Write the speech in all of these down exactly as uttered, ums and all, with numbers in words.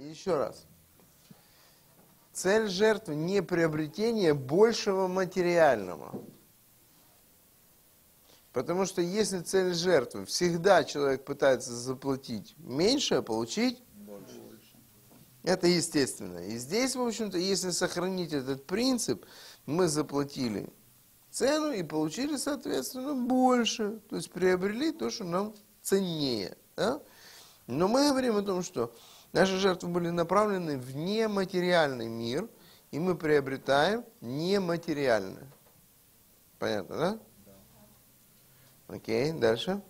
Еще раз. Цель жертвы не приобретение большего материального. Потому что если цель жертвы, всегда человек пытается заплатить меньше, а получить больше. Это естественно. И здесь, в общем-то, если сохранить этот принцип, мы заплатили цену и получили, соответственно, больше. То есть приобрели то, что нам ценнее. Да? Но мы говорим о том, что наши жертвы были направлены в нематериальный мир, и мы приобретаем нематериальное. Понятно, да? Да. Окей, дальше.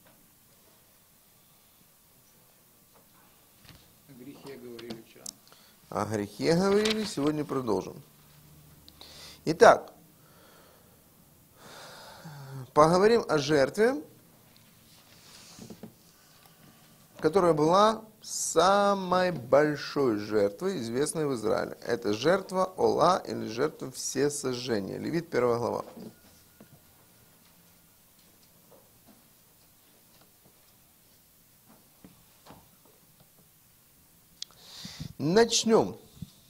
О грехе говорили вчера. О грехе говорили, сегодня продолжим. Итак, поговорим о жертве, которая была самой большой жертвой, известной в Израиле. Это жертва Ола или жертва всесожжения. Левит, первая глава. Начнем.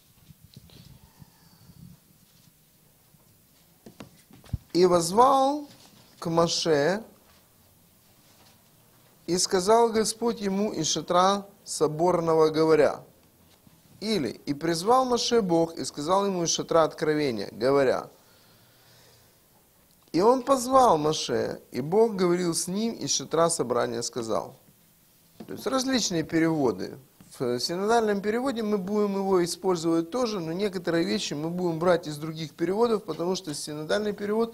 И воззвал к Моше, и сказал Господь ему из шатра соборного, говоря. Или, и призвал Моше Бог, и сказал ему из шатра откровения, говоря. И он позвал Моше, и Бог говорил с ним из шатра собрания, сказал. То есть различные переводы. В синодальном переводе мы будем его использовать тоже, но некоторые вещи мы будем брать из других переводов, потому что синодальный перевод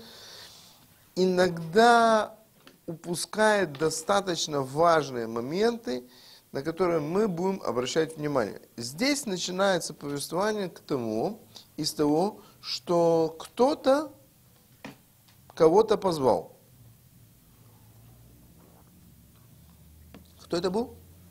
иногда упускает достаточно важные моменты, на которые мы будем обращать внимание. Здесь начинается повествование к тому, из того, что кто-то кого-то позвал. Кто это был?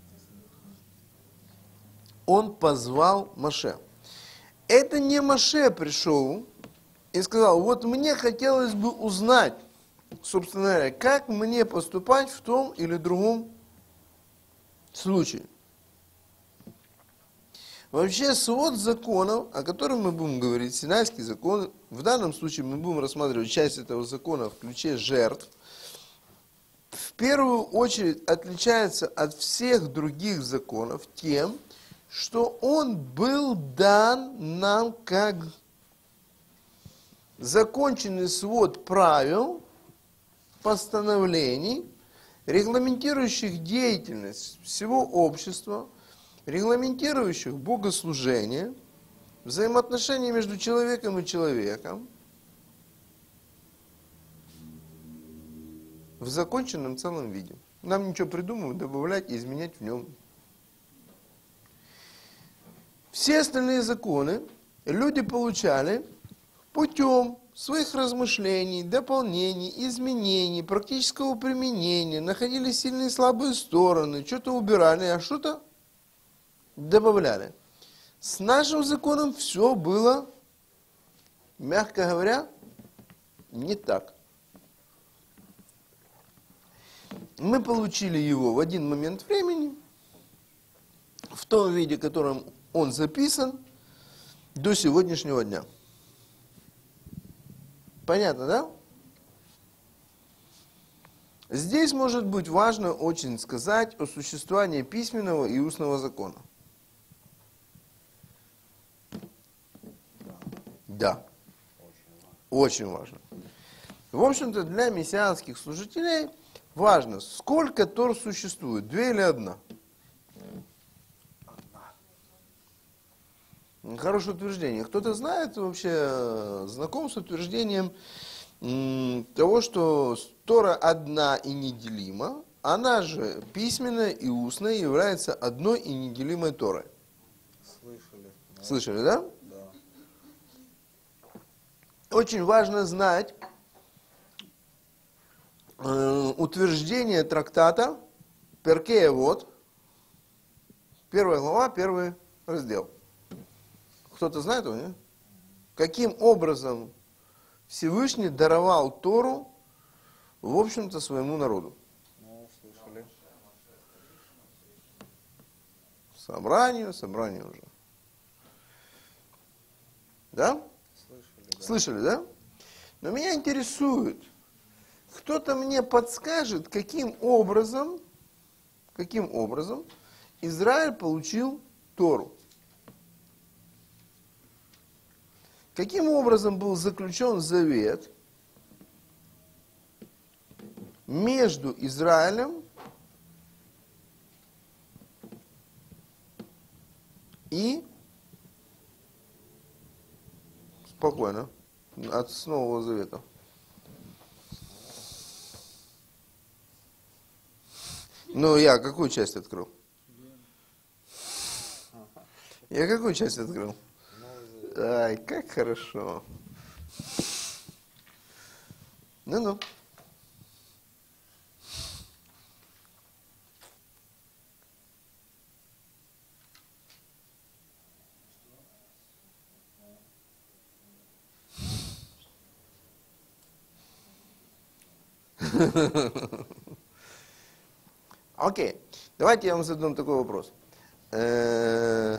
Он позвал Моше. Это не Моше пришел и сказал, вот мне хотелось бы узнать, собственно говоря, как мне поступать в том или другом случае. Вообще, свод законов, о котором мы будем говорить, Синайский закон, в данном случае мы будем рассматривать часть этого закона в ключе жертв, в первую очередь отличается от всех других законов тем, что он был дан нам как законченный свод правил, постановлений, регламентирующих деятельность всего общества, регламентирующих богослужение, взаимоотношения между человеком и человеком, в законченном целом виде. Нам ничего придумывать, добавлять и изменять в нем. Все остальные законы люди получали путем своих размышлений, дополнений, изменений, практического применения, находили сильные и слабые стороны, что-то убирали, а что-то добавляли. С нашим законом все было, мягко говоря, не так. Мы получили его в один момент времени, в том виде, в котором он записан, до сегодняшнего дня. Понятно, да? Здесь может быть важно очень сказать о существовании письменного и устного закона. Да. Очень важно. В общем-то, для мессианских служителей важно, сколько Тор существует, две или одна? Хорошее утверждение. Кто-то знает вообще, знаком с утверждением того, что Тора одна и неделима, она же письменная и устная является одной и неделимой Торой. Слышали. Да. Слышали, да? Да. Очень важно знать э, утверждение трактата Перкей Авот, первая глава, первый раздел. Кто-то знает его, нет? Каким образом Всевышний даровал Тору, в общем-то, своему народу? Ну, слышали. собранию, собрание уже. Да? Слышали, да. Слышали, да? Но меня интересует, кто-то мне подскажет, каким образом, каким образом Израиль получил Тору. Каким образом был заключен завет между Израилем и, спокойно, от с Нового Завета. Ну, я какую часть открыл? Я какую часть открыл? Ай, как хорошо. Ну-ну. Окей. Давайте я вам задам такой вопрос. Э,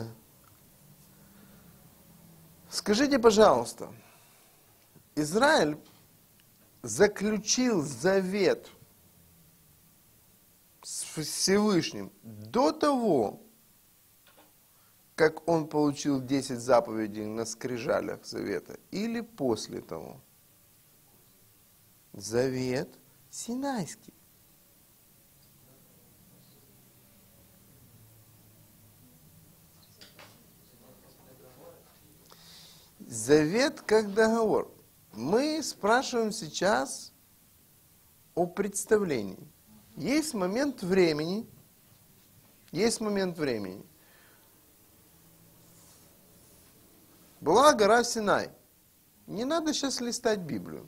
Скажите, пожалуйста, Израиль заключил завет с Всевышним до того, как он получил десять заповедей на скрижалях завета, или после того? Завет Синайский. Завет как договор. Мы спрашиваем сейчас о представлении. Есть момент времени, есть момент времени. Была гора Синай. Не надо сейчас листать Библию.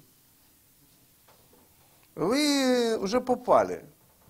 Вы уже попали.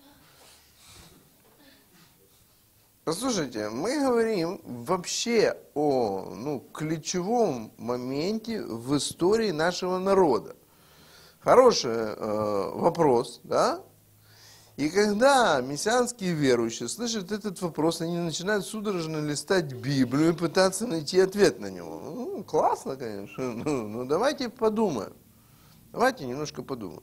Послушайте, мы говорим вообще о ну, ключевом моменте в истории нашего народа. Хороший э, вопрос, да? И когда мессианские верующие слышат этот вопрос, они начинают судорожно листать Библию и пытаться найти ответ на него. Ну, классно, конечно, ну, ну давайте подумаем. Давайте немножко подумаем.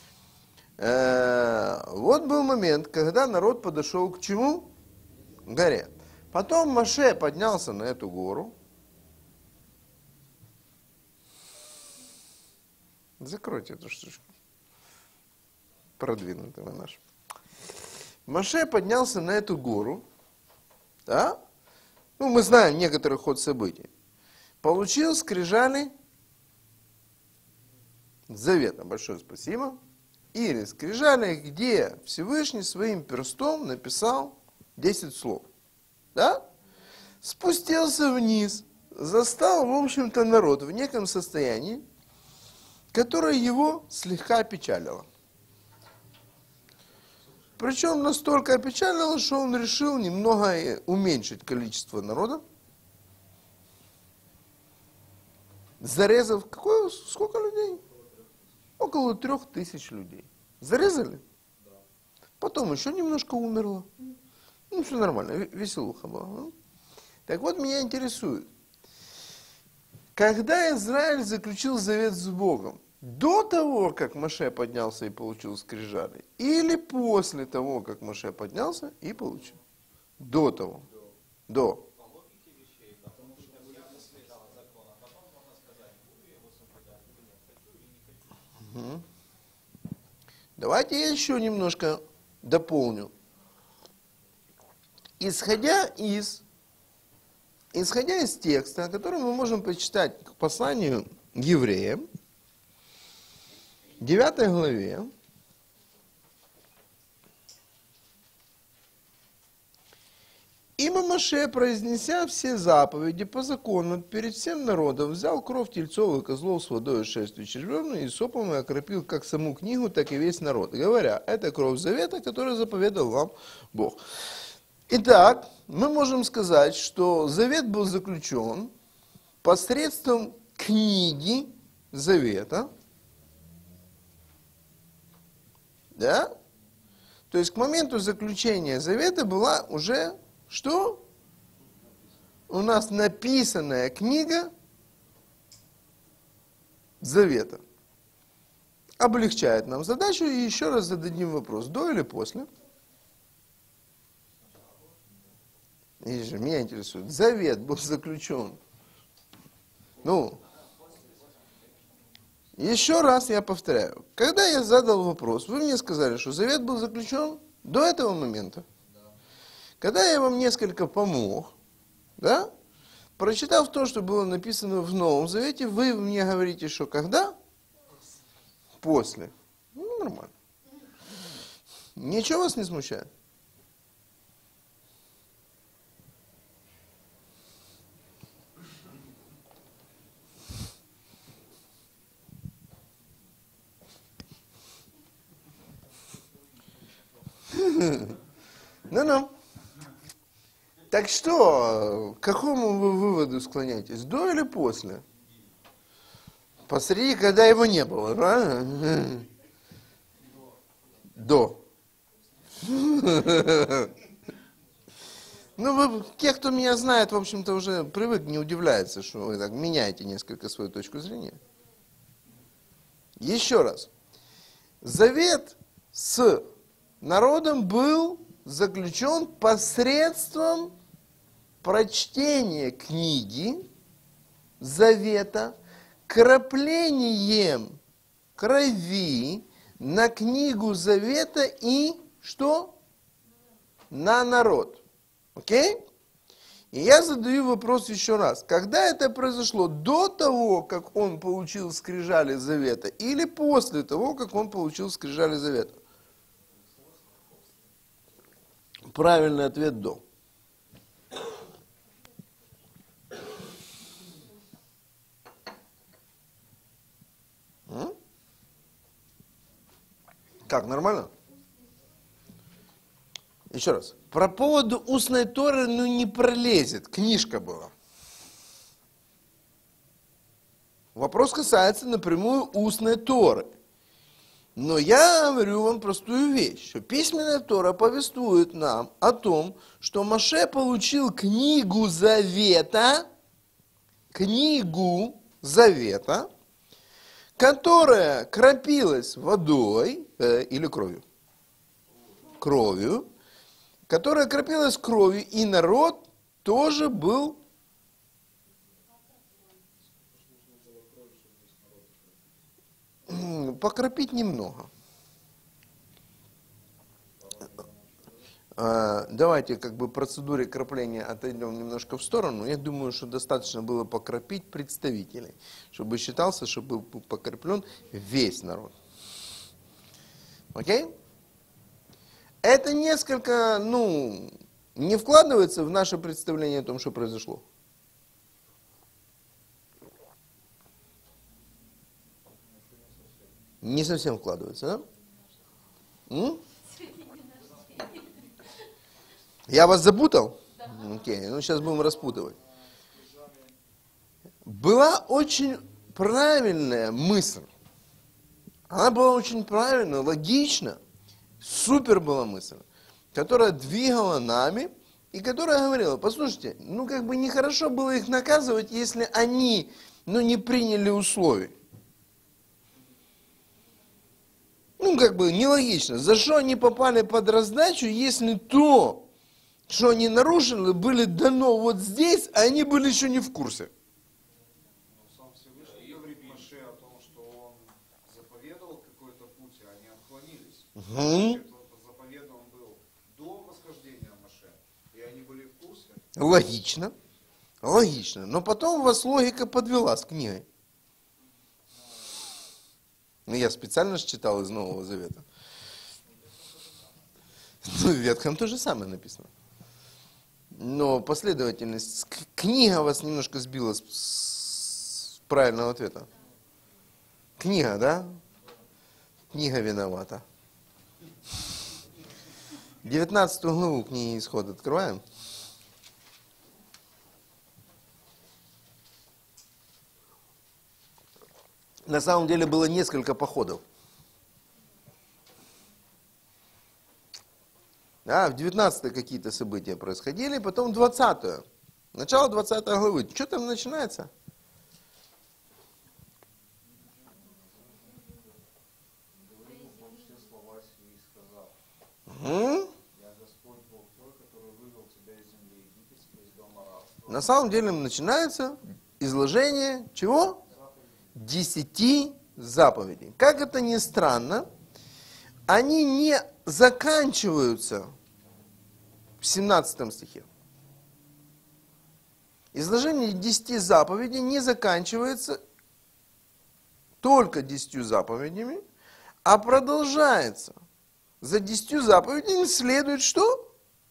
Э, вот был момент, когда народ подошел к чему? Горе. Потом Моше поднялся на эту гору. Закройте эту штучку. Продвинутый наш. Моше поднялся на эту гору. Да? Ну, мы знаем некоторый ход событий. Получил скрижали завета. Большое спасибо. Или скрижали, где Всевышний своим перстом написал десять слов. Да? Спустился вниз, застал, в общем-то, народ в неком состоянии, которое его слегка опечалило. Причем настолько опечалило, что он решил немного уменьшить количество народа, зарезав, какое, сколько людей? Около трех тысяч людей. Зарезали? Потом еще немножко умерло. Ну, все нормально, веселуха была. Так вот, меня интересует, когда Израиль заключил завет с Богом, до того, как Моше поднялся и получил скрижали, или после того, как Моше поднялся и получил? До того. До. Угу. Давайте я еще немножко дополню. Исходя из, исходя из текста, который мы можем прочитать к посланию евреям, девятой главе, «Ибо Моше, произнеся все заповеди по закону перед всем народом, взял кровь тельцов и козлов с водой шерстью червленой и сопом и окропил как саму книгу, так и весь народ, говоря, это кровь завета, который заповедал вам Бог». Итак, мы можем сказать, что завет был заключен посредством книги завета, да? То есть к моменту заключения завета была уже что? у нас написанная книга Завета. Облегчает нам задачу, и еще раз зададим вопрос, до или после? И же меня интересует, Завет был заключен. Ну, еще раз я повторяю, когда я задал вопрос, вы мне сказали, что Завет был заключен до этого момента. Когда я вам несколько помог, да, прочитав то, что было написано в Новом Завете, вы мне говорите, что когда? После. Ну, нормально. Ничего вас не смущает? Ну-ну. Так что, к какому вы выводу склоняетесь? До или после? Посреди, когда его не было, правильно? До. Ну, вы, те, кто меня знает, в общем-то, уже привык, не удивляется, что вы так меняете несколько свою точку зрения. Еще раз. Завет с народом был заключен посредством прочтения книги Завета, краплением крови на книгу Завета и что? На народ. Окей? И я задаю вопрос еще раз. Когда это произошло? До того, как он получил скрижали Завета, или после того, как он получил скрижали Завета? Правильный ответ – до. М? Как, нормально? Еще раз. Про поводу устной Торы, ну, не пролезет. Книжка была. Вопрос касается напрямую устной Торы. Но я говорю вам простую вещь, что письменная Тора повествует нам о том, что Моше получил книгу Завета, книгу Завета, которая кропилась водой э, или кровью, кровью, которая кропилась кровью, и народ тоже был покропить немного. Давайте как бы процедуре кропления отойдем немножко в сторону. Я думаю, что достаточно было покропить представителей, чтобы считался, что был покреплен весь народ. Окей? Это несколько, ну, не вкладывается в наше представление о том, что произошло. Не совсем вкладывается, да? М? Я вас запутал? Да. Окей, ну сейчас будем распутывать. Была очень правильная мысль. Она была очень правильная, логична. Супер была мысль, которая двигала нами и которая говорила, послушайте, ну как бы нехорошо было их наказывать, если они, ну, не приняли условий. Ну, как бы нелогично. За что они попали под раздачу, если то, что они нарушили, были дано вот здесь, а они были еще не в курсе? Сам Всевышний говорит Моше о том, что он заповедовал какой-то путь, а они отклонились. Значит, заповедован был до восхождения Моше, и они были в курсе. Логично. Логично. Но потом вас логика подвела с книгой. Ну, я специально же читал из Нового Завета. Ну, в Ветхом то же самое написано. Но последовательность, книга вас немножко сбила с, с правильного ответа. Книга, да? Книга виновата. девятнадцатую главу книги Исход открываем. На самом деле было несколько походов. Да, в девятнадцатой какие-то события происходили, потом двадцатое. Начало двадцатой главы. Что там начинается? Угу. На самом деле начинается изложение чего? Десяти заповедей. Как это ни странно, они не заканчиваются в семнадцатом стихе. Изложение десяти заповедей не заканчивается только десятью заповедями, а продолжается. За десятью заповедями следует что?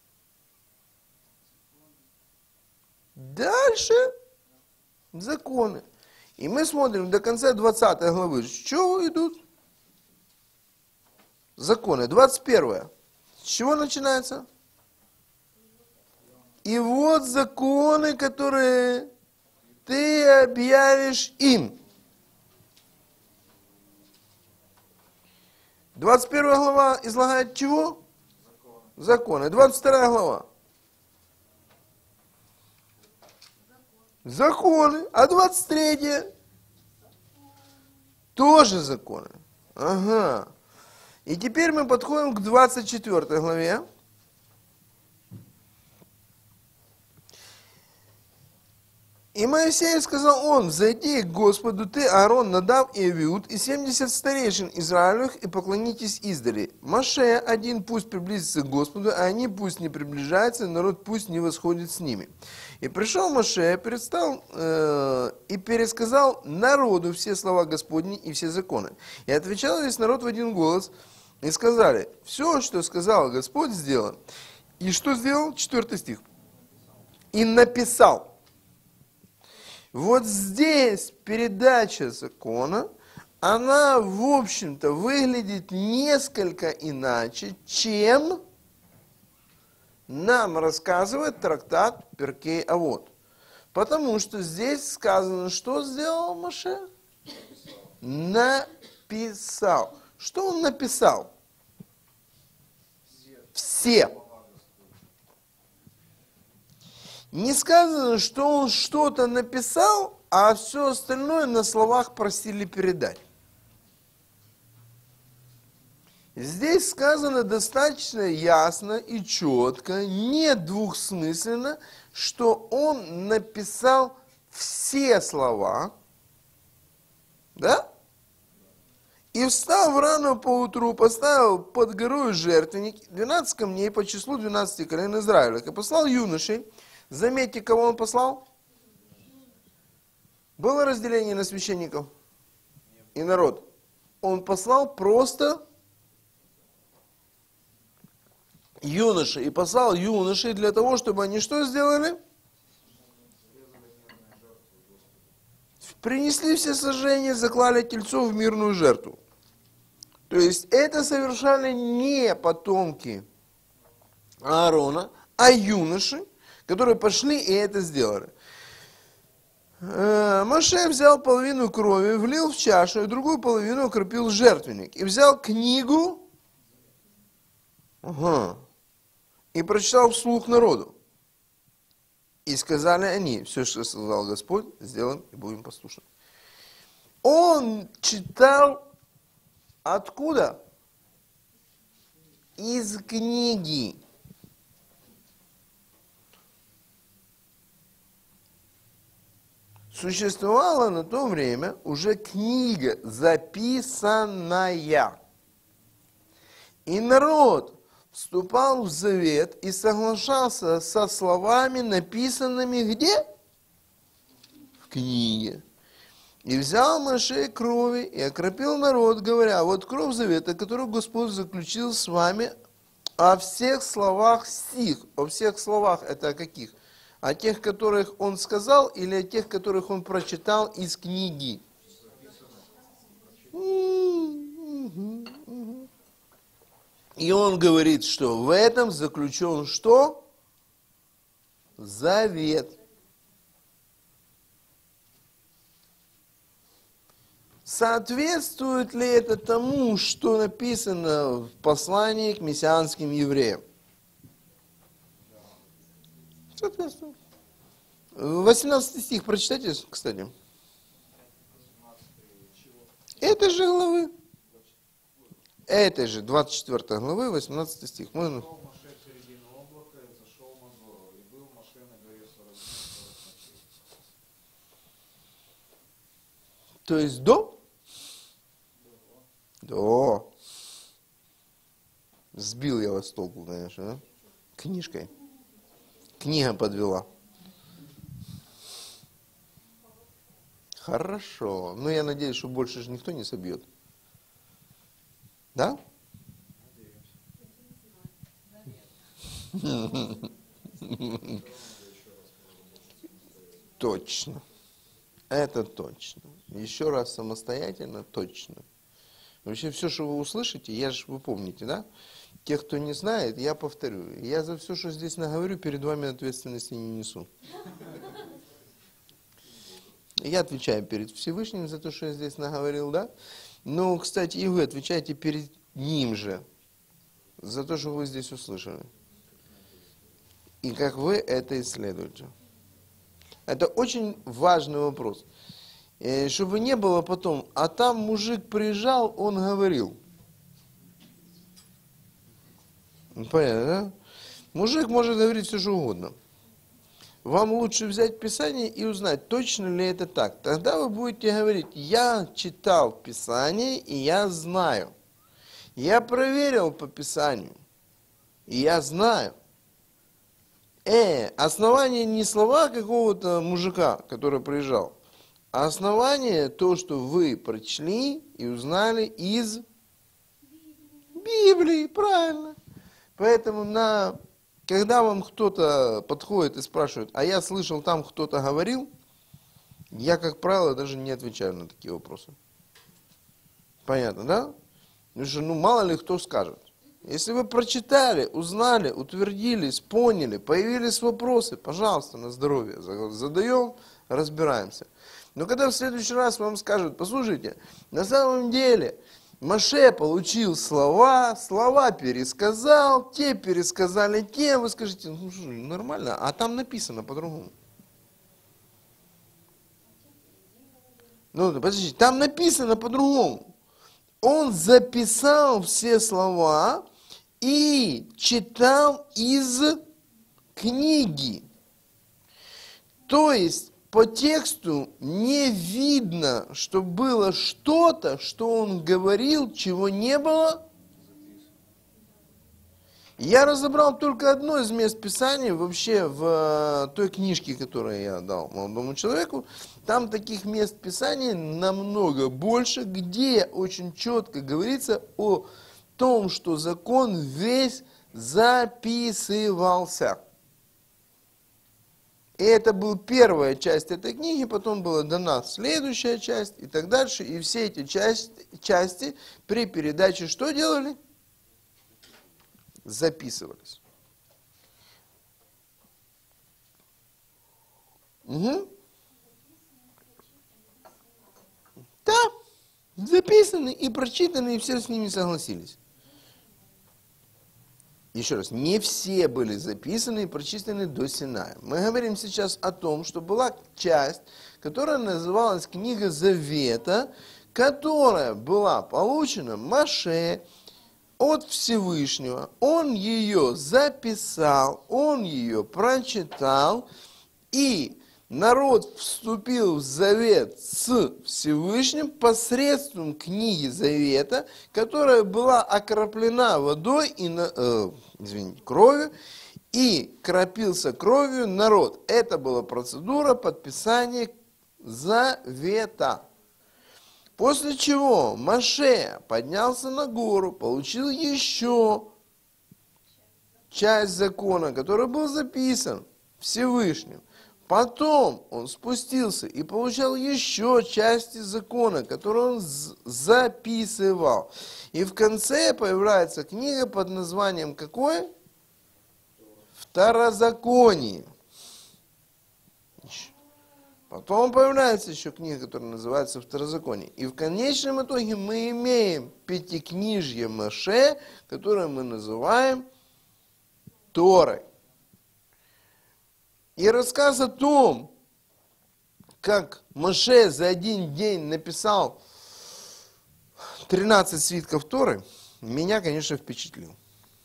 Дальше законы. И мы смотрим до конца двадцатой главы. С чего идут? Законы. двадцать первая. С чего начинается? И вот законы, которые ты объявишь им. двадцать первая глава излагает чего? Законы. двадцать вторая глава. Законы. А двадцать третья? Тоже законы. Ага. И теперь мы подходим к двадцать четвёртой главе. И Моисей сказал он: «Взойди к Господу, ты, Аарон, Надав и Авиуд, и семьдесят старейшин Израилевых, и поклонитесь издали. Моше один пусть приблизится к Господу, а они пусть не приближаются, народ пусть не восходит с ними». И пришел Моше, предстал, э, и пересказал народу все слова Господни и все законы. И отвечал весь народ в один голос, и сказали: «Все, что сказал Господь, сделано». И что сделал? Четвертый стих. «И написал». Вот здесь передача закона, она, в общем-то, выглядит несколько иначе, чем нам рассказывает трактат Перкей Авот. Потому что здесь сказано, что сделал Моше? Написал. Что он написал? Все. Не сказано, что он что-то написал, а все остальное на словах просили передать. Здесь сказано достаточно ясно и четко, не двухсмысленно, что он написал все слова, да? И встав рано поутру, поставил под горою жертвенник, двенадцать камней по числу двенадцати колен Израилевых, и послал юношей. Заметьте, кого он послал? Было разделение на священников и народ. Он послал просто юношей. И послал юношей для того, чтобы они что сделали? Принесли все сожжения, заклали тельцов в мирную жертву. То есть это совершали не потомки Аарона, а юноши, которые пошли и это сделали. Моше взял половину крови, влил в чашу, и другую половину окропил жертвенник. И взял книгу, ага, и прочитал вслух народу. И сказали они: все, что сказал Господь, сделаем и будем послушны. Он читал откуда? Из книги. Существовала на то время уже книга, записанная. И народ вступал в завет и соглашался со словами, написанными где? В книге. И взял Моше крови и окропил народ, говоря: вот кровь завета, которую Господь заключил с вами, о всех словах сих. О всех словах это о каких? О тех, которых он сказал, или о тех, которых он прочитал из книги? И он говорит, что в этом заключен что? Завет. Соответствует ли это тому, что написано в послании к мессианским евреям? Соответствует. восемнадцатый стих прочитайте, кстати. Этой же главы. Этой же двадцать четвёртой главы, восемнадцатый стих. Можно? Шел Моше в середину облака и зашел на гору. И был Моше на горе сорок дней, сорок ночей. То есть до? До. Сбил я вас с толку, конечно, да? Книжкой. Книга подвела. Хорошо. Но я надеюсь, что больше же никто не собьет. Да? Точно. Это точно. Еще раз самостоятельно, точно. Вообще все, что вы услышите, я же, вы помните, да? Тех, кто не знает, я повторю. Я за все, что здесь наговорю, перед вами ответственности не несу. Я отвечаю перед Всевышним за то, что я здесь наговорил, да? Но, кстати, и вы отвечаете перед Ним же за то, что вы здесь услышали. И как вы это исследуете. Это очень важный вопрос. И чтобы не было потом, а там мужик приезжал, он говорил. Понятно, да? Мужик может говорить все, что угодно. Вам лучше взять Писание и узнать, точно ли это так. Тогда вы будете говорить, я читал Писание, и я знаю. Я проверил по Писанию, и я знаю. Э, основание не слова какого-то мужика, который приезжал, а основание то, что вы прочли и узнали из Библии, правильно. Поэтому на... Когда вам кто-то подходит и спрашивает, а я слышал, там кто-то говорил, я, как правило, даже не отвечаю на такие вопросы. Понятно, да? Потому что, ну, мало ли кто скажет. Если вы прочитали, узнали, утвердились, поняли, появились вопросы, пожалуйста, на здоровье. Задаем, разбираемся. Но когда в следующий раз вам скажут, послушайте, на самом деле... Моше получил слова, слова пересказал, те пересказали те, вы скажете, ну что, нормально, а там написано по-другому. Ну, подождите, там написано по-другому. Он записал все слова и читал из книги. То есть, по тексту не видно, что было что-то, что он говорил, чего не было. Я разобрал только одно из мест Писания вообще в той книжке, которую я дал молодому человеку. Там таких мест Писания намного больше, где очень четко говорится о том, что закон весь записывался. И это была первая часть этой книги, потом была дана следующая часть и так дальше. И все эти части, части при передаче что делали? Записывались. Угу. Да, записаны и прочитаны, и все с ними согласились. Еще раз, не все были записаны и прочитаны до Синая. Мы говорим сейчас о том, что была часть, которая называлась Книга Завета, которая была получена Моше от Всевышнего. Он ее записал, он ее прочитал, и народ вступил в завет с Всевышним посредством книги Завета, которая была окроплена водой и, э, извините, кровью, и кропился кровью народ. Это была процедура подписания Завета. После чего Моше поднялся на гору, получил еще часть закона, который был записан Всевышним. Потом он спустился и получал еще части закона, которые он записывал. И в конце появляется книга под названием какой? Второзаконие. Потом появляется еще книга, которая называется Второзаконие. И в конечном итоге мы имеем пятикнижье Моше, которое мы называем Торой. И И рассказ о том, как Моше за один день написал тринадцать свитков Торы, меня, конечно, впечатлил.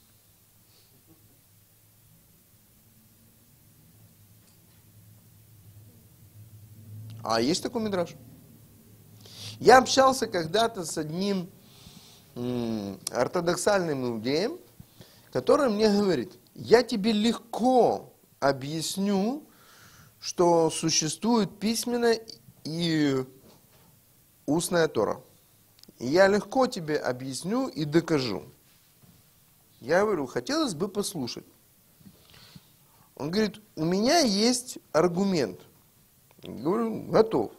А есть такой мидраш? Я общался когда-то с одним м, ортодоксальным иудеем, который мне говорит, я тебе легко объясню, что существует письменная и устная Тора. И я легко тебе объясню и докажу. Я говорю, хотелось бы послушать. Он говорит, у меня есть аргумент. Я говорю, готов.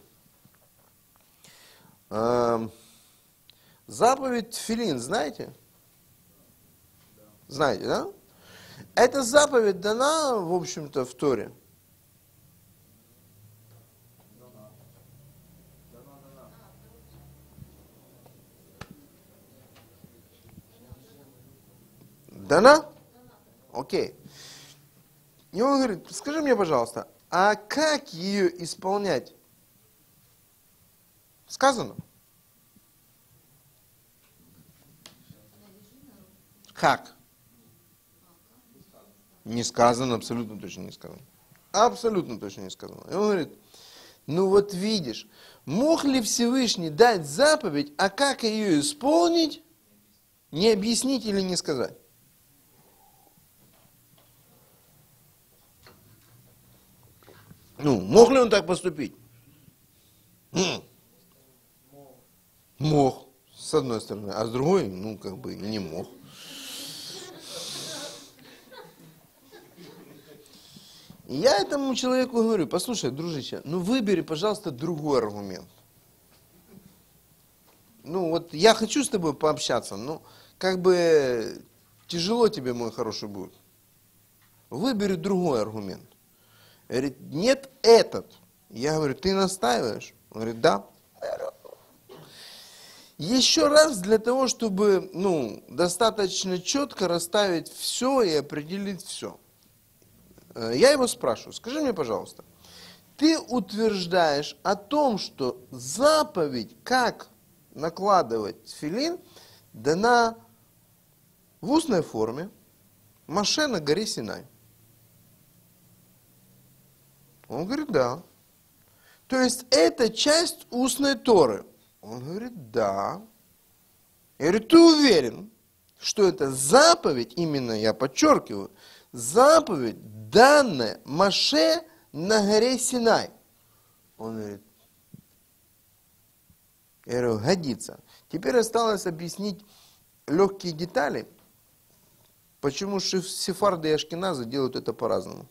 Заповедь Тфилин, знаете? Знаете, да? Эта заповедь дана, в общем-то, в Торе. Дана? Окей. И он говорит, скажи мне, пожалуйста, а как ее исполнять? Сказано. Как? Не сказано, абсолютно точно не сказано. Абсолютно точно не сказано. И он говорит, ну вот видишь, мог ли Всевышний дать заповедь, а как ее исполнить, не объяснить или не сказать? Ну, мог ли он так поступить? М. Мог, с одной стороны, а с другой, ну, как бы, не мог. И я этому человеку говорю, послушай, дружище, ну выбери, пожалуйста, другой аргумент. Ну, вот я хочу с тобой пообщаться, но как бы тяжело тебе, мой хороший, будет. Выбери другой аргумент. Говорит, нет, этот. Я говорю, ты настаиваешь? Он говорит, да. Еще раз для того, чтобы, ну, достаточно четко расставить все и определить все. Я его спрашиваю, скажи мне, пожалуйста, ты утверждаешь о том, что заповедь, как накладывать тфилин, дана в устной форме Моше на горе Синай. Он говорит, да. То есть это часть устной Торы. Он говорит, да. Я говорю, ты уверен, что это заповедь, именно я подчеркиваю, заповедь, данная Моше на горе Синай? Он говорит, я говорю, годится. Теперь осталось объяснить легкие детали, почему сефарды и ашкеназы делают это по-разному.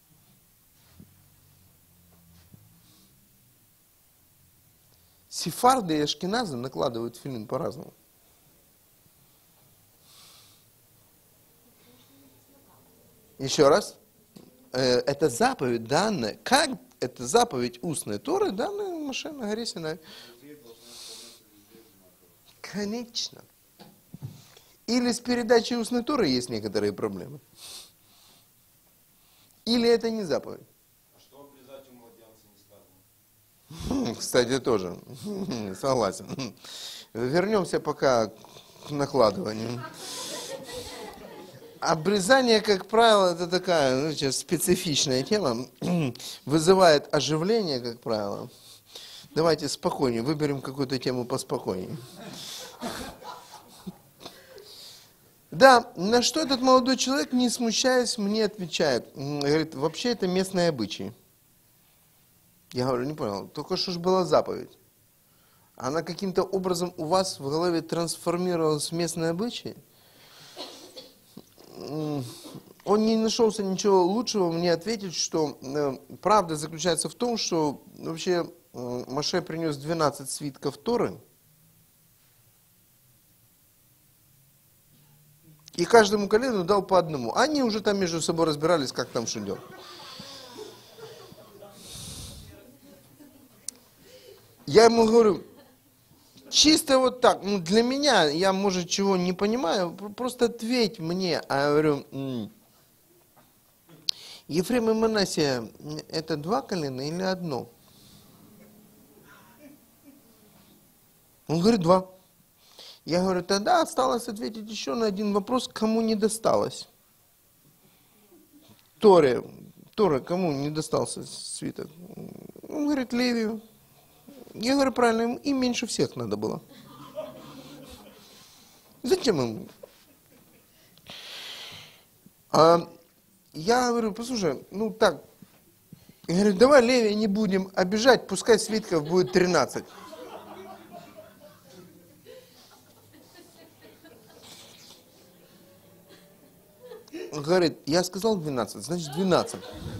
Сефарды и ашкеназы накладывают тфилин по-разному. Еще раз. Это заповедь данная. Как это заповедь устной Торы, данная Моше на горе Синай? Конечно. Или с передачей устной Торы есть некоторые проблемы. Или это не заповедь. Кстати, тоже. Согласен. Вернемся пока к накладыванию. Обрезание, как правило, это такая, ну, специфичная тема. Вызывает оживление, как правило. Давайте спокойнее, выберем какую-то тему поспокойнее. Да, на что этот молодой человек, не смущаясь, мне отвечает. Говорит, вообще это местные обычаи. Я говорю, не понял, только что ж была заповедь. Она каким-то образом у вас в голове трансформировалась в местные обычаи? Он не нашелся ничего лучшего мне ответить, что э, правда заключается в том, что вообще э, Моше принес двенадцать свитков Торы, и каждому колену дал по одному. Они уже там между собой разбирались, как там что делать. Я ему говорю, чисто вот так, ну для меня, я, может, чего не понимаю, просто ответь мне. А я говорю, м-м. Ефрем и Манасия – это два колена или одно? Он говорит, два. Я говорю, тогда осталось ответить еще на один вопрос, кому не досталось. Торе, Торе, кому не достался свиток? Он говорит, Левию. Я говорю, правильно, им, им меньше всех надо было. Зачем им? А я говорю, послушай, ну так, я говорю, давай Левия не будем обижать, пускай свитков будет тринадцать. Он говорит, я сказал двенадцать, значит двенадцать.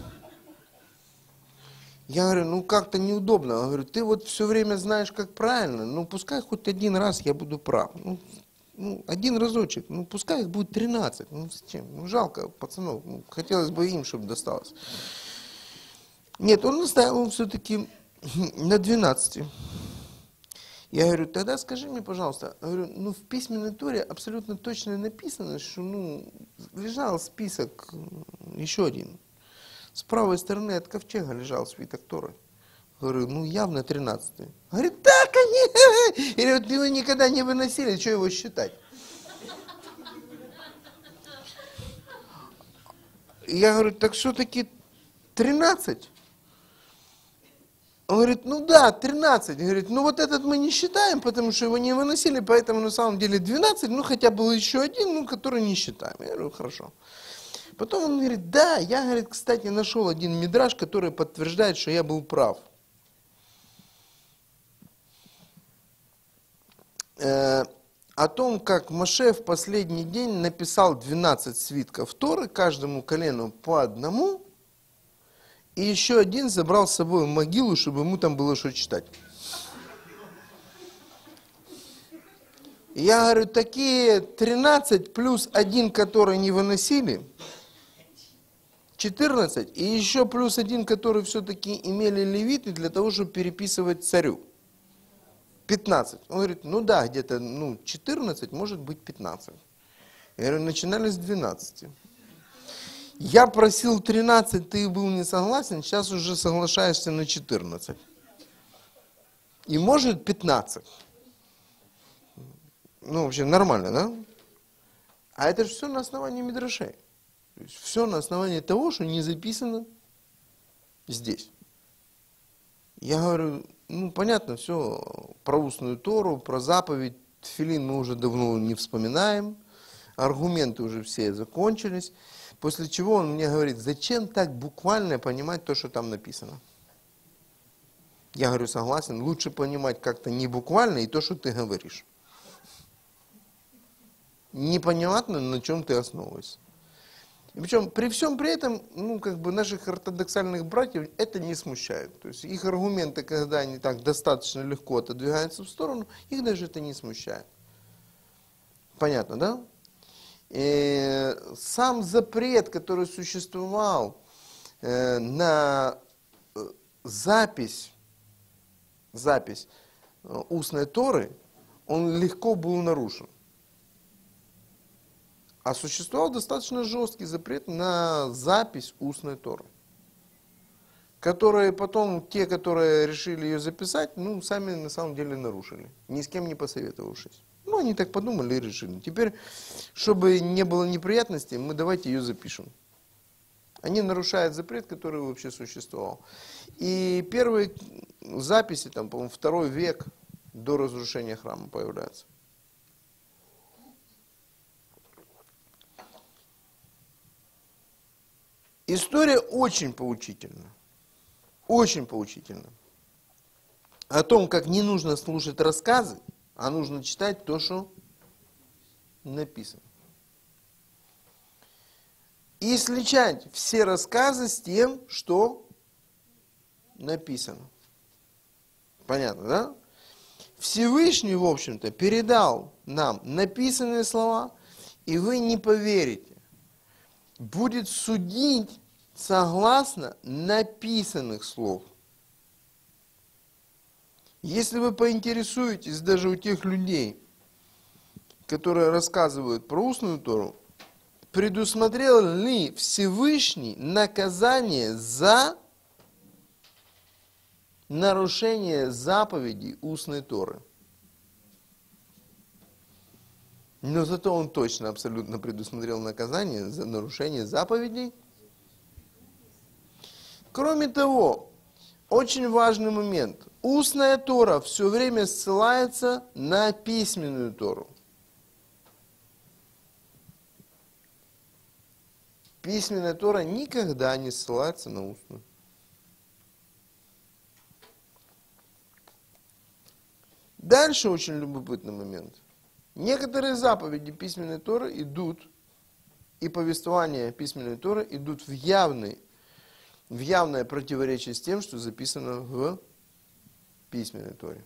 Я говорю, ну как-то неудобно. Я говорю, ты вот все время знаешь, как правильно, ну пускай хоть один раз я буду прав. Ну, ну один разочек, ну пускай их будет тринадцать. Ну зачем? Ну жалко пацанов, ну, хотелось бы им, чтобы досталось. Нет, он настаивал все-таки на двенадцати. Я говорю, тогда скажи мне, пожалуйста, я говорю, ну в письменной Торе абсолютно точно написано, что ну, лежал список еще один. С правой стороны от ковчега лежал свиток Торы. Говорю, ну явно тринадцатый. Говорит, да, конечно. Или вот его никогда не выносили, что его считать? Я говорю, так все-таки тринадцать? Он говорит, ну да, тринадцать. Говорит, ну вот этот мы не считаем, потому что его не выносили, поэтому на самом деле двенадцать, ну хотя был еще один, ну который не считаем. Я говорю, хорошо. Потом он говорит, да, я, говорит, кстати, нашел один мидраш, который подтверждает, что я был прав. Э, о том, как Моше в последний день написал двенадцать свитков Торы, каждому колену по одному, и еще один забрал с собой в могилу, чтобы ему там было что читать. Я говорю, такие тринадцать плюс один, который не выносили, четырнадцать, и еще плюс один, который все-таки имели левиты для того, чтобы переписывать царю. пятнадцать. Он говорит, ну да, где-то ну, четырнадцать, может быть пятнадцать. Я говорю, начинали с двенадцати. Я просил тринадцать, ты был не согласен, сейчас уже соглашаешься на четырнадцать. И может пятнадцать. Ну, вообще нормально, да? А это же все на основании мидрашей. То есть все на основании того, что не записано здесь. Я говорю, ну, понятно, все, про устную Тору, про заповедь, тфилин мы уже давно не вспоминаем, аргументы уже все закончились. После чего он мне говорит, зачем так буквально понимать то, что там написано? Я говорю, согласен, лучше понимать как-то не буквально и то, что ты говоришь. Непонятно, на чем ты основываешься. И причем при всем при этом, ну, как бы наших ортодоксальных братьев это не смущает. То есть их аргументы, когда они так достаточно легко отодвигаются в сторону, их даже это не смущает. Понятно, да? И сам запрет, который существовал э, на запись, запись э, устной Торы, он легко был нарушен. А существовал достаточно жесткий запрет на запись устной Торы, которые потом, те, которые решили ее записать, ну, сами на самом деле нарушили, ни с кем не посоветовавшись. Ну, они так подумали и решили. Теперь, чтобы не было неприятностей, мы давайте ее запишем. Они нарушают запрет, который вообще существовал. И первые записи, там, по-моему, второй век до разрушения храма появляются. История очень поучительна. Очень поучительна. О том, как не нужно слушать рассказы, а нужно читать то, что написано. И сличать все рассказы с тем, что написано. Понятно, да? Всевышний, в общем-то, передал нам написанные слова, и вы не поверите, будет судить согласно написанных слов. Если вы поинтересуетесь даже у тех людей, которые рассказывают про устную Тору, предусмотрел ли Всевышний наказание за нарушение заповедей устной Торы? Но зато он точно, абсолютно предусмотрел наказание за нарушение заповедей. Кроме того, очень важный момент. Устная Тора все время ссылается на письменную Тору. Письменная Тора никогда не ссылается на устную. Дальше очень любопытный момент. Некоторые заповеди письменной Торы идут, и повествования письменной Торы идут в, явный, в явное противоречие с тем, что записано в письменной Торе.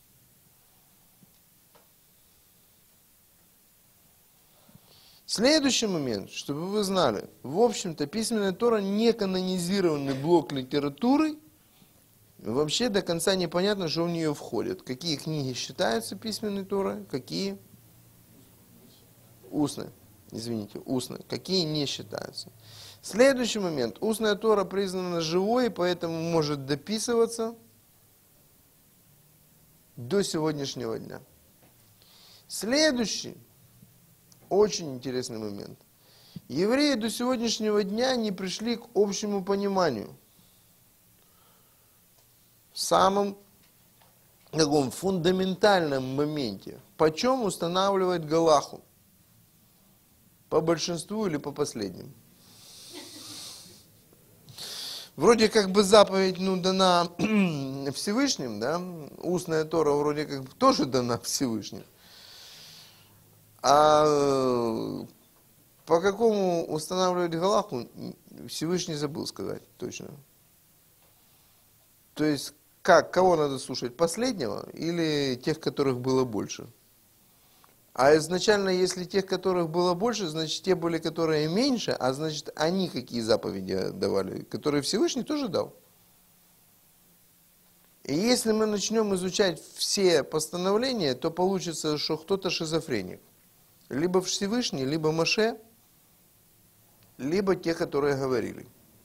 Следующий момент, чтобы вы знали, в общем-то, письменная Тора не канонизированный блок литературы. Вообще до конца непонятно, что в нее входит. Какие книги считаются письменной Торой, какие устные, извините, устные, какие не считаются. Следующий момент. Устная Тора признана живой, поэтому может дописываться до сегодняшнего дня. Следующий, очень интересный момент. Евреи до сегодняшнего дня не пришли к общему пониманию. В самом таком фундаментальном моменте. Почем устанавливает галаху? По большинству или по последним? Вроде как бы заповедь, ну, дана Всевышним, да? Устная Тора вроде как бы тоже дана Всевышним. А по какому устанавливать галаху, Всевышний забыл сказать точно. То есть, как, кого надо слушать, последнего или тех, которых было больше? А изначально, если тех, которых было больше, значит, те были, которые меньше, а значит, они какие заповеди давали, которые Всевышний тоже дал. И если мы начнем изучать все постановления, то получится, что кто-то шизофреник. Либо Всевышний, либо Моше, либо те, которые говорили.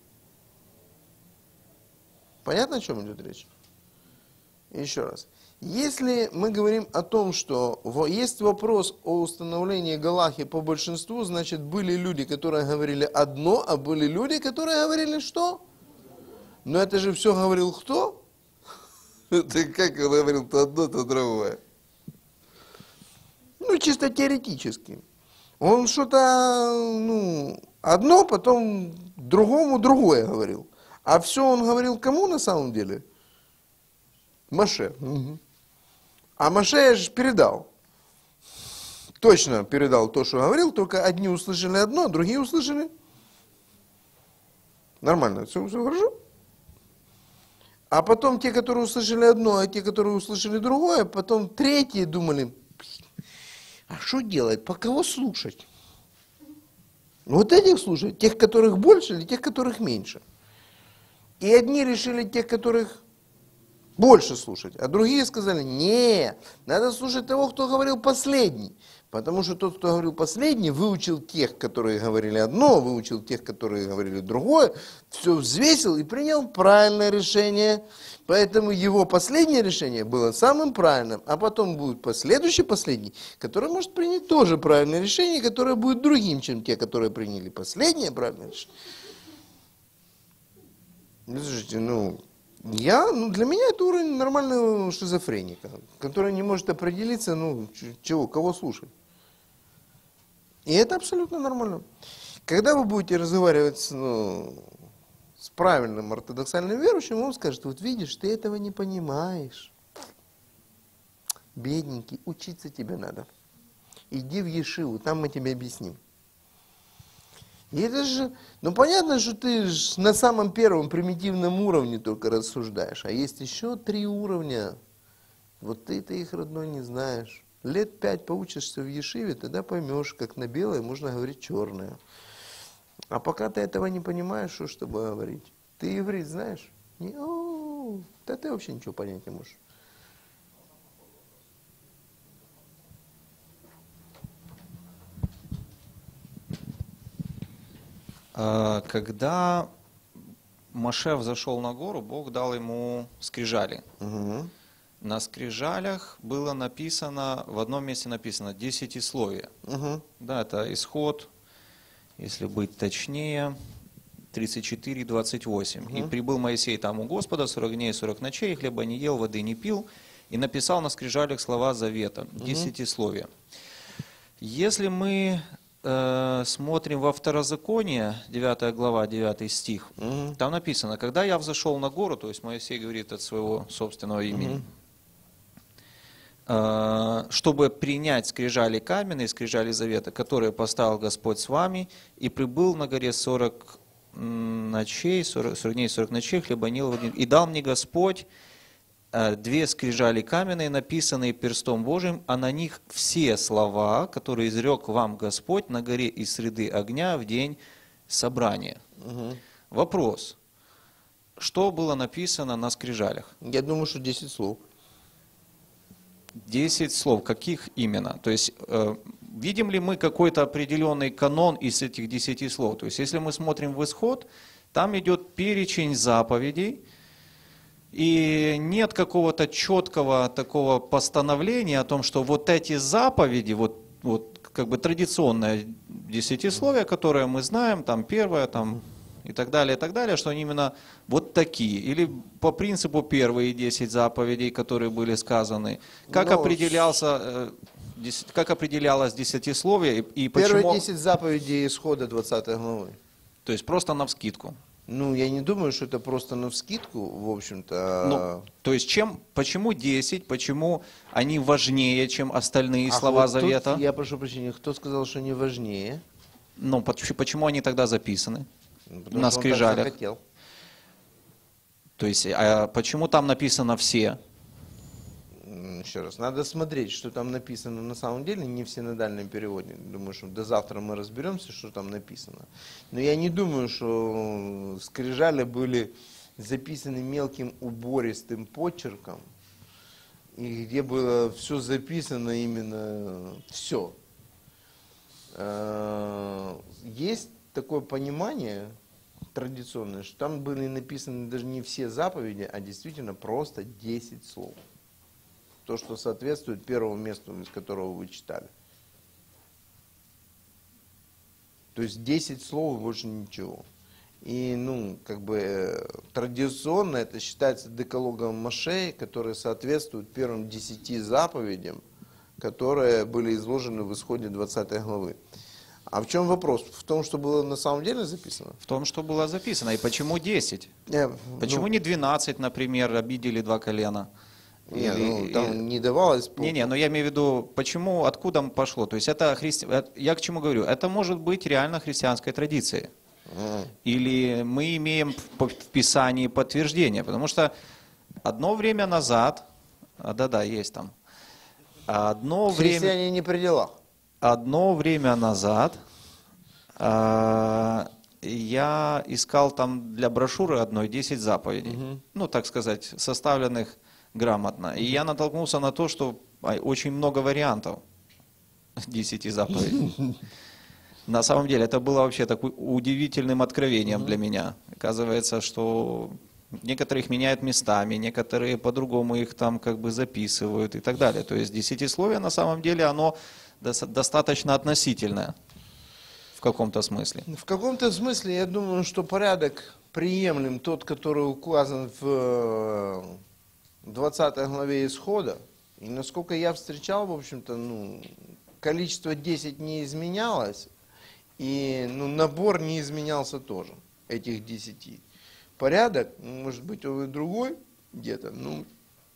Понятно, о чем идет речь? Еще раз. Если мы говорим о том, что есть вопрос о установлении галахи по большинству, значит, были люди, которые говорили одно, а были люди, которые говорили что? Но это же все говорил кто? Ты как он говорил, то одно, то другое. Ну, чисто теоретически. Он что-то, ну, одно, потом другому другое говорил. А все он говорил кому на самом деле? Моше. Угу. А Моше же передал. Точно передал то, что говорил, только одни услышали одно, другие услышали. Нормально, все, все хорошо. А потом те, которые услышали одно, а те, которые услышали другое, потом третьи думали, а что делать, по кого слушать? Вот этих слушать, тех, которых больше, или тех, которых меньше. И одни решили тех, которых больше слушать, а другие сказали, не, надо слушать того, кто говорил последний. Потому что тот, кто говорил последний, выучил тех, которые говорили одно, выучил тех, которые говорили другое, все взвесил и принял правильное решение. Поэтому его последнее решение было самым правильным, а потом будет последующий последний, который может принять тоже правильное решение, которое будет другим, чем те, которые приняли последнее правильное решение. Ну, слушайте, ну, я, ну, для меня это уровень нормального шизофреника, который не может определиться, ну, чего, кого слушать. И это абсолютно нормально. Когда вы будете разговаривать с, ну, с правильным ортодоксальным верующим, он скажет, вот видишь, ты этого не понимаешь. Бедненький, учиться тебе надо. Иди в Ешиву, там мы тебе объясним. И это же, ну понятно, что ты на самом первом примитивном уровне только рассуждаешь, а есть еще три уровня. Вот ты-то их, родной, не знаешь. Лет пять поучишься в Ешиве, тогда поймешь, как на белое можно говорить черное. А пока ты этого не понимаешь, что с тобой говорить? Ты иврит знаешь? Не, о, да ты вообще ничего понять не можешь. А, Когда Моше взошел на гору, Бог дал ему скрижали. Мгм. На скрижалях было написано, в одном месте написано десятисловие. Мгм. Да, это исход, если быть точнее, тридцать четыре двадцать восемь. «И прибыл Моисей там у Господа сорок дней и сорок ночей, хлеба не ел, воды не пил, и написал на скрижалях слова завета, десятисловие». Если мы э, смотрим во Второзаконие, девятая глава, девятый стих, Мгм. там написано: «Когда я взошел на гору», то есть Моисей говорит от своего собственного имени, э, «чтобы принять скрижали каменные, скрижали завета, которые поставил Господь с вами, и прибыл на горе сорок ночей, сорок, сорок дней, сорок ночей, хлеба не ел, воды не пил. И дал мне Господь э, две скрижали каменные, написанные перстом Божиим, а на них все слова, которые изрек вам Господь на горе из среды огня в день собрания». Мгм. Вопрос: что было написано на скрижалях? Я думаю, что десять слов. Десять слов. Каких именно? То есть, э, видим ли мы какой-то определенный канон из этих десяти слов? То есть, если мы смотрим в Исход, там идет перечень заповедей, и нет какого-то четкого такого постановления о том, что вот эти заповеди, вот, вот как бы традиционное десятисловие, которое мы знаем, там первое, там и так далее, и так далее, что они именно вот такие. Или по принципу первые десять заповедей, которые были сказаны. Как Но определялся, э, дес- как определялось десятисловие и, и Первые почему... десять заповедей исхода двадцатой главы. То есть просто навскидку. Ну, я не думаю, что это просто навскидку, в общем-то. Ну, то есть чем, почему десять, почему они важнее, чем остальные А слова вот тут, завета? я прошу прощения, кто сказал, что они важнее? Ну, поч- почему они тогда записаны Ну, потому на что он так скрижалях? захотел. То есть, а почему там написано все? М, Еще раз, надо смотреть, что там написано на самом деле, не в синодальном переводе. Думаю, что до завтра мы разберемся, что там написано. Но я не думаю, что скрижали были записаны мелким убористым почерком, и где было все записано именно все. Есть такое понимание традиционное, что там были написаны даже не все заповеди, а действительно просто десять слов. То, что соответствует первому месту, из которого вы читали. То есть десять слов и больше ничего. И, ну, как бы э, традиционно это считается декалогом Моше, который соответствует первым десяти заповедям, которые были изложены в исходе двадцатой главы. А в чем вопрос? В том, что было на самом деле записано? В том, что было записано. И почему десять? Э, Почему ну, не двенадцать, например, обидели два колена? не, Или- ну, там или- не давалось... по- Не-не, но я имею в виду, почему, откуда пошло? То есть это христи... э, я к чему говорю? Это может быть реально христианской традицией. М. Или мы имеем в по- в Писании подтверждение? Потому что одно время назад, а, да-да, есть там, одно время, Христиане не при делах. одно время назад а, я искал там для брошюры одной десять заповедей, ну, так сказать, составленных грамотно. И я натолкнулся на то, что а, очень много вариантов десяти заповедей. На самом деле, это было вообще таким удивительным откровением для меня. Оказывается, что некоторые их меняют местами, некоторые по-другому их там как бы записывают и так далее. То есть десятисловие на самом деле, оно дос- достаточно относительное в каком-то смысле. В каком-то смысле, я думаю, что порядок приемлем тот, который указан в двадцатой главе Исхода. И насколько я встречал, в общем-то, ну, количество десять не изменялось, и ну, набор не изменялся тоже, этих десяти. Порядок, может быть, он и другой где-то, ну,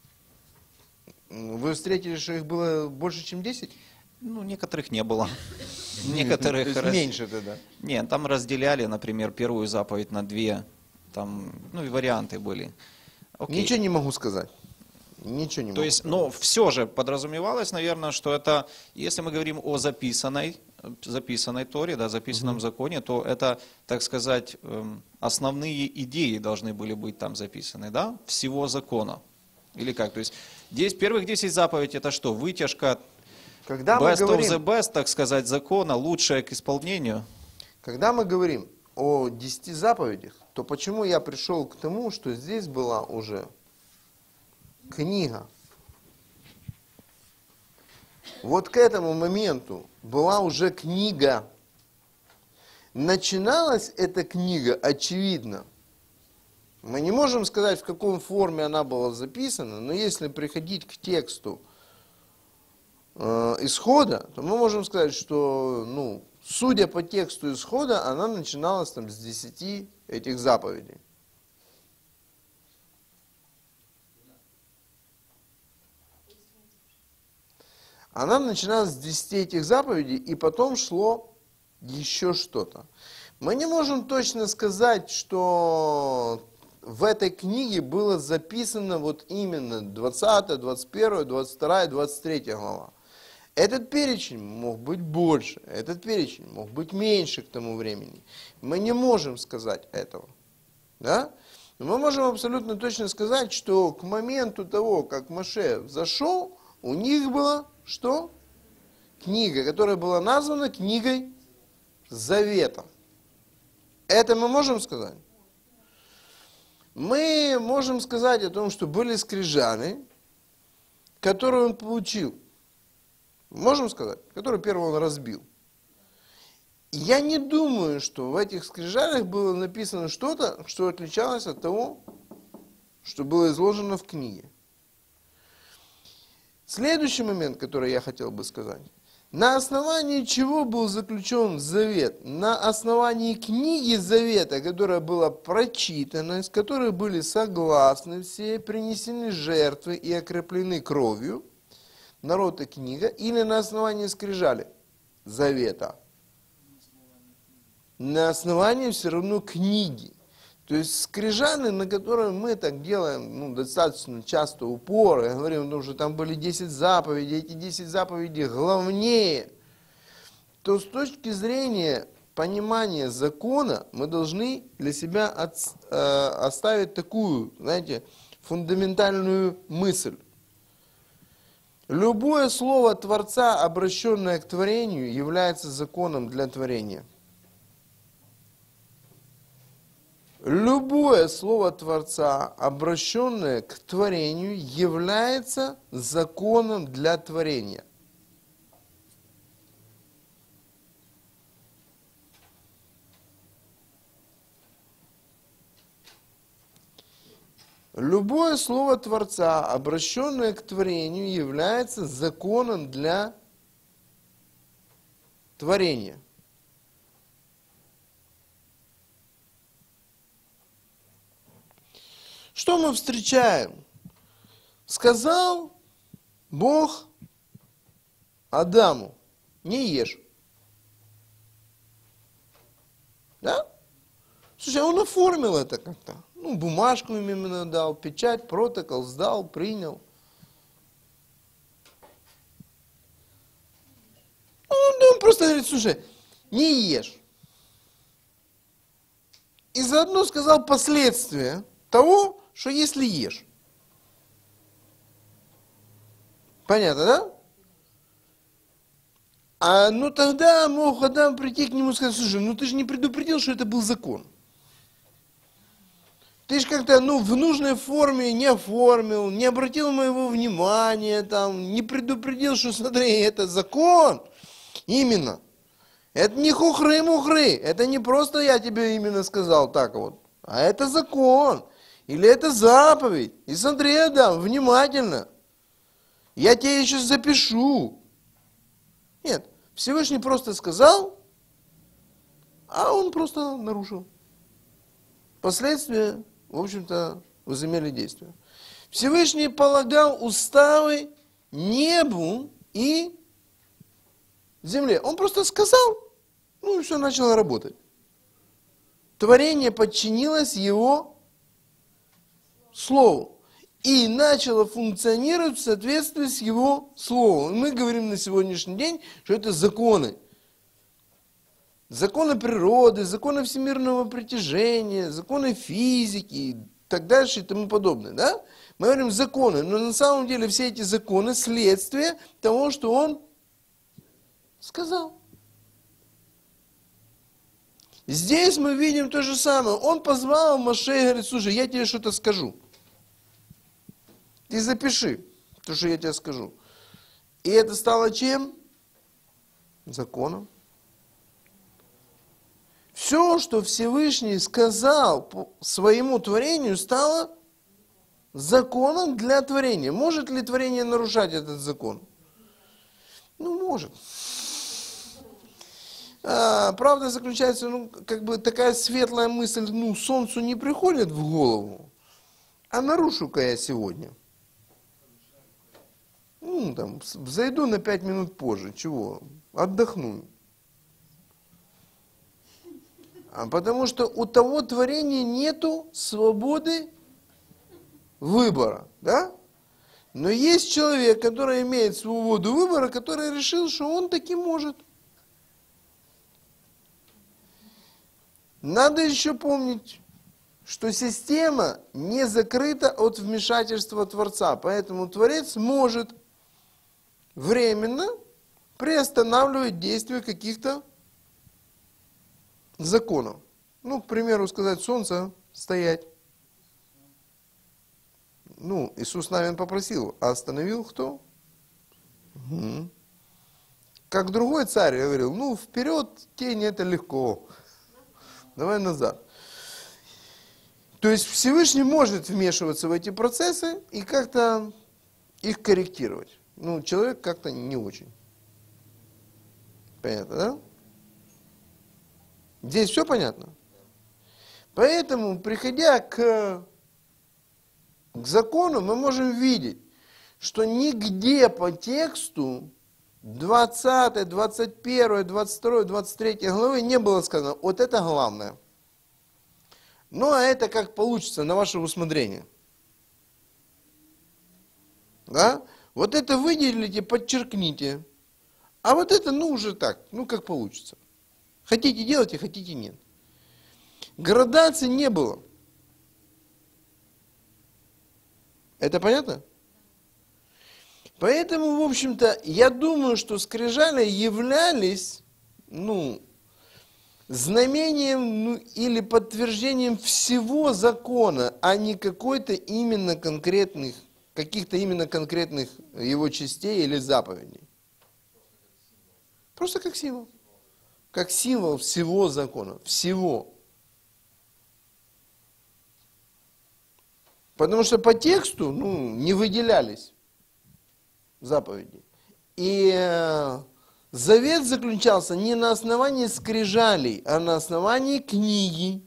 вы встретили, что их было больше, чем десять? Ну, некоторых не было. То Некоторых есть раз- меньше тогда. Нет, там разделяли, например, первую заповедь на две. Там, ну и варианты были. Окей. Ничего не могу сказать. Ничего не могу То есть, сказать. но все же подразумевалось, наверное, что это, если мы говорим о записанной, записанной Торе, да, записанном законе, то это, так сказать, эм, основные идеи должны были быть там записаны, да, всего закона. Или как? То есть, здесь первых десять заповедей это что? Вытяжка Когда мы best of говорим, the best, так сказать, закона, лучшее к исполнению. когда мы говорим о десяти заповедях, то почему я пришел к тому, что здесь была уже книга? Вот к этому моменту была уже книга. Начиналась эта книга, очевидно. Мы не можем сказать, в какой форме она была записана, но если приходить к тексту э, исхода, то мы можем сказать, что, ну, судя по тексту исхода, она начиналась там с десяти этих заповедей. Она начиналась с десяти этих заповедей, и потом шло еще что-то. Мы не можем точно сказать, что в этой книге было записано вот именно двадцатая, двадцать первая, двадцать вторая, двадцать третья глава. Этот перечень мог быть больше, этот перечень мог быть меньше к тому времени. Мы не можем сказать этого. Да? Но мы можем абсолютно точно сказать, что к моменту того, как Моше взошел, у них была что? Книга, которая была названа книгой Завета. Это мы можем сказать? Мы можем сказать о том, что были скрижали, которые он получил. Можем сказать? Которые первый он разбил. Я не думаю, что в этих скрижалях было написано что-то, что отличалось от того, что было изложено в книге. Следующий момент, который я хотел бы сказать. На основании чего был заключен завет? На основании книги завета, которая была прочитана, с которой были согласны все, принесены жертвы и окреплены кровью, народ и книга, или на основании скрижали завета? На основании все равно книги. То есть скрижали, на которые мы так делаем, ну, достаточно часто упор, и говорим, ну, что там были десять заповедей, эти десять заповедей главнее, то с точки зрения понимания закона мы должны для себя от, э, оставить такую, знаете, фундаментальную мысль. Любое слово Творца, обращенное к творению, является законом для творения. Любое слово Творца, обращенное к творению, является законом для творения. Любое слово Творца, обращенное к творению, является законом для творения. Что мы встречаем? Сказал Бог Адаму, не ешь. Да? Слушай, он оформил это как-то. Ну, бумажку им именно дал, печать, протокол сдал, принял. Он, он просто говорит, слушай, не ешь. И заодно сказал последствия того, что если ешь. Понятно, да? А ну тогда мог Адам прийти к нему и сказать, слушай, ну ты же не предупредил, что это был закон. Ты же как-то, ну, в нужной форме не оформил, не обратил моего внимания, там, не предупредил, что, смотри, это закон. Именно. Это не хухры-мухры. Это не просто я тебе именно сказал так вот. А это закон. Или это заповедь. И смотри, Адам, внимательно. Я тебе сейчас запишу. Нет, Всевышний просто сказал, а он просто нарушил. Последствия, в общем-то, возымели действие. Всевышний полагал уставы небу и земле. Он просто сказал, ну и все начало работать. Творение подчинилось его слову и начало функционировать в соответствии с его словом. И мы говорим на сегодняшний день, что это законы. Законы природы, законы всемирного притяжения, законы физики и так дальше и тому подобное. Да? Мы говорим законы, но на самом деле все эти законы следствие того, что он сказал. Здесь мы видим то же самое. Он позвал Моше и говорит: слушай, я тебе что-то скажу. Ты запиши то, что я тебе скажу. И это стало чем? Законом. Все, что Всевышний сказал по своему творению, стало законом для творения. Может ли творение нарушать этот закон? Ну, может. А, правда заключается, ну, как бы такая светлая мысль, ну, солнцу не приходит в голову, а нарушу-ка я сегодня. Ну, там, зайду на пять минут позже, чего? Отдохну. А потому что у того творения нету свободы выбора, да? Но есть человек, который имеет свободу выбора, который решил, что он таки может. Надо еще помнить, что система не закрыта от вмешательства Творца, поэтому Творец может временно приостанавливать действие каких-то законов. Ну, к примеру, сказать: солнце стоять. Ну, Иисус Навин попросил, а остановил кто? Угу. Как другой царь говорил: ну, вперед, тень, это легко. Давай назад. То есть Всевышний может вмешиваться в эти процессы и как-то их корректировать. Ну, человек как-то не очень. Понятно, да? Здесь все понятно? Поэтому, приходя к, к закону, мы можем видеть, что нигде по тексту двадцатой, двадцать первой, двадцать второй, двадцать третьей главы не было сказано: вот это главное. Ну, а это как получится, на ваше усмотрение. Да? Вот это выделите, подчеркните. А вот это, ну, уже так, ну, как получится. Хотите делайте, хотите нет. Градации не было. Это понятно? Поэтому, в общем-то, я думаю, что скрижали являлись, ну, знамением, ну, или подтверждением всего закона, а не какой-то именно конкретных, каких-то именно конкретных его частей или заповедей. Просто как символ. Как символ всего закона. Всего. Потому что по тексту, ну, не выделялись заповеди. И э, завет заключался не на основании скрижалей, а на основании книги.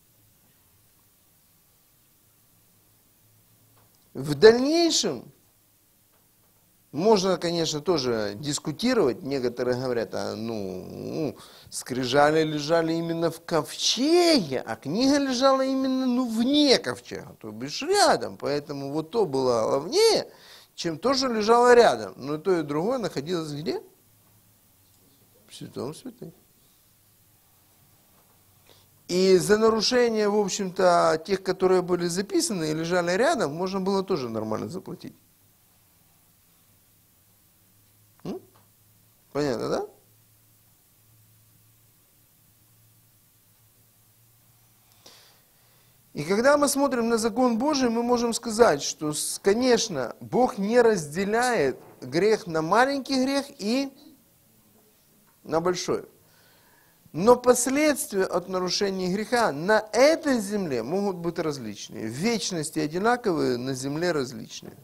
В дальнейшем можно, конечно, тоже дискутировать. Некоторые говорят: а, ну, скрижали лежали именно в ковчеге, а книга лежала именно, ну, вне ковчега, то бишь рядом. Поэтому вот то было главнее, чем то, что лежало рядом. Но то и другое находилось где? В Святом Святых. И за нарушение, в общем-то, тех, которые были записаны и лежали рядом, можно было тоже нормально заплатить. М? Понятно, да? И когда мы смотрим на закон Божий, мы можем сказать, что, конечно, Бог не разделяет грех на маленький грех и на большой. Но последствия от нарушения греха на этой земле могут быть различные. В вечности одинаковые, на земле различные.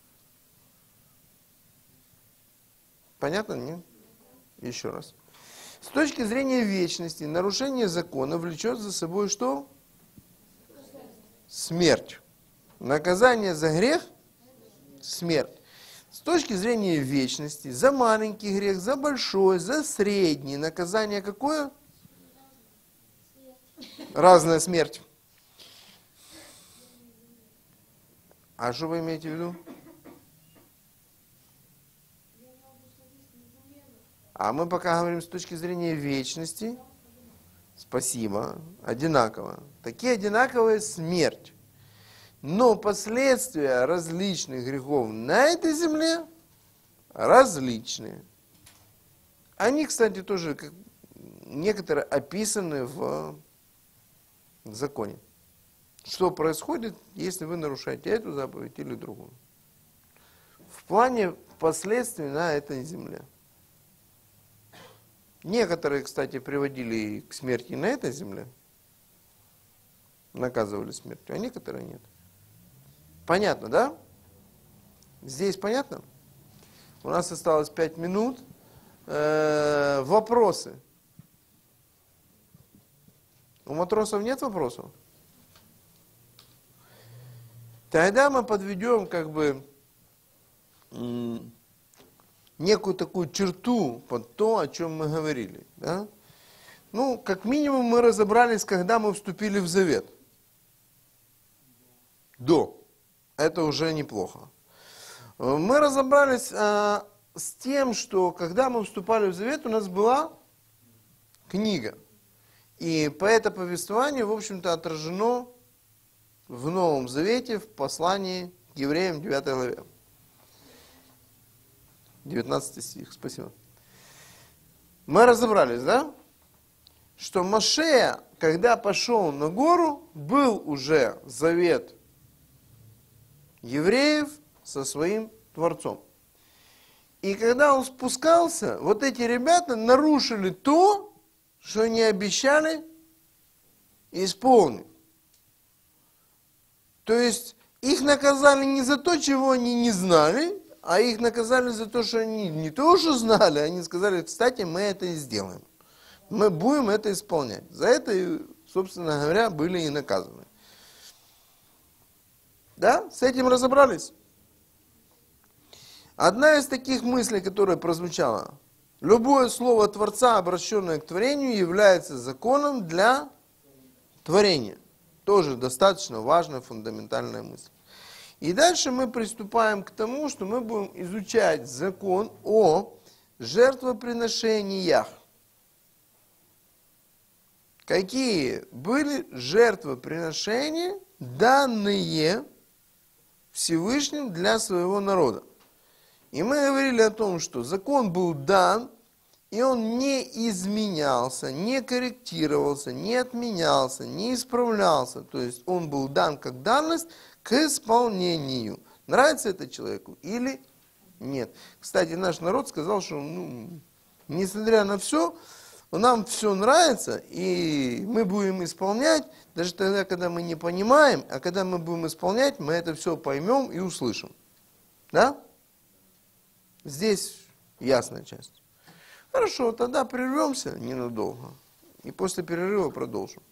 Понятно, нет? Еще раз. С точки зрения вечности, нарушение закона влечет за собой что? Смерть. Наказание за грех – смерть. С точки зрения вечности, за маленький грех, за большой, за средний, наказание какое? Разная смерть. А что вы имеете в виду? А мы пока говорим с точки зрения вечности. Спасибо. Одинаково. Такие одинаковые смерть. Но последствия различных грехов на этой земле различные. Они, кстати, тоже как, некоторые описаны в законе. Что происходит, если вы нарушаете эту заповедь или другую. В плане последствий на этой земле. Некоторые, кстати, приводили к смерти на этой земле. Наказывали смертью, а некоторые нет. Понятно, да? Здесь понятно? У нас осталось пять минут. Э-э- вопросы. У матросов нет вопросов? Тогда мы подведем как бы м- некую такую черту под то, о чем мы говорили. Да? Ну, как минимум мы разобрались, когда мы вступили в завет. До. Это уже неплохо. Мы разобрались а, с тем, что когда мы вступали в завет, у нас была книга. И по это повествование, в общем-то, отражено в Новом Завете, в послании к евреям, девятой главе. девятнадцатый стих, спасибо. Мы разобрались, да? Что Машея, когда пошел на гору, был уже завет евреев со своим Творцом. И когда он спускался, вот эти ребята нарушили то, что они обещали исполнить. То есть их наказали не за то, чего они не знали, а их наказали за то, что они не то, что знали, они сказали, кстати, мы это и сделаем. Мы будем это исполнять. За это, собственно говоря, были и наказаны. Да? С этим разобрались? Одна из таких мыслей, которая прозвучала. Любое слово Творца, обращенное к творению, является законом для творения. Тоже достаточно важная, фундаментальная мысль. И дальше мы приступаем к тому, что мы будем изучать закон о жертвоприношениях. Какие были жертвоприношения, данные Всевышним для своего народа. И мы говорили о том, что закон был дан, и он не изменялся, не корректировался, не отменялся, не исправлялся. То есть он был дан как данность к исполнению. Нравится это человеку или нет? Кстати, наш народ сказал, что ну, несмотря на все, нам все нравится, и мы будем исполнять, даже тогда, когда мы не понимаем, а когда мы будем исполнять, мы это все поймем и услышим. Да? Здесь ясная часть. Хорошо, тогда прервемся ненадолго, и после перерыва продолжим.